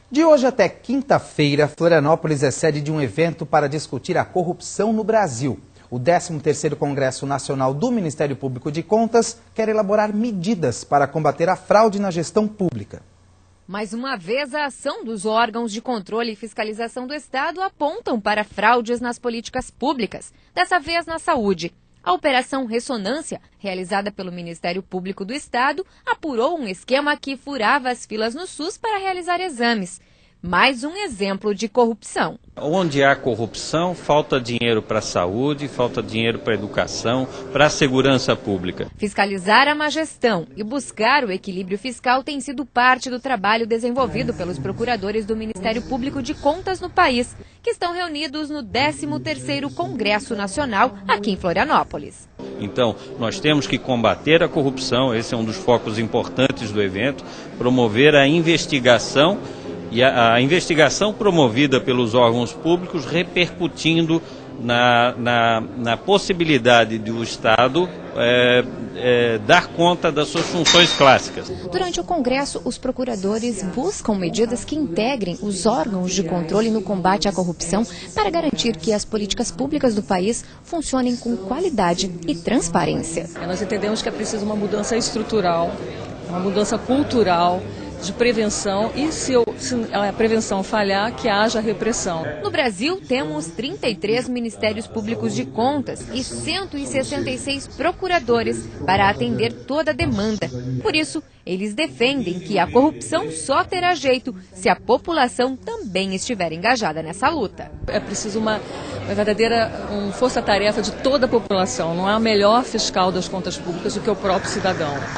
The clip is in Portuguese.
De hoje até quinta-feira, Florianópolis é sede de um evento para discutir a corrupção no Brasil. O 13º Congresso Nacional do Ministério Público de Contas quer elaborar medidas para combater a fraude na gestão pública. Mais uma vez, a ação dos órgãos de controle e fiscalização do Estado apontam para fraudes nas políticas públicas, dessa vez na saúde. A Operação Ressonância, realizada pelo Ministério Público do Estado, apurou um esquema que furava as filas no SUS para realizar exames. Mais um exemplo de corrupção. Onde há corrupção, falta dinheiro para a saúde, falta dinheiro para a educação, para a segurança pública. Fiscalizar a má gestão e buscar o equilíbrio fiscal tem sido parte do trabalho desenvolvido pelos procuradores do Ministério Público de Contas no país, que estão reunidos no 13º Congresso Nacional aqui em Florianópolis. Então, nós temos que combater a corrupção, esse é um dos focos importantes do evento, promover a investigação e a investigação promovida pelos órgãos públicos repercutindo na possibilidade do Estado dar conta das suas funções clássicas. Durante o Congresso, os procuradores buscam medidas que integrem os órgãos de controle no combate à corrupção para garantir que as políticas públicas do país funcionem com qualidade e transparência. Nós entendemos que é preciso uma mudança estrutural, uma mudança cultural, de prevenção e se a prevenção falhar, que haja repressão. No Brasil, temos 33 Ministérios Públicos de Contas e 166 procuradores para atender toda a demanda. Por isso, eles defendem que a corrupção só terá jeito se a população também estiver engajada nessa luta. É preciso uma verdadeira força-tarefa de toda a população. Não há melhor fiscal das contas públicas do que o próprio cidadão.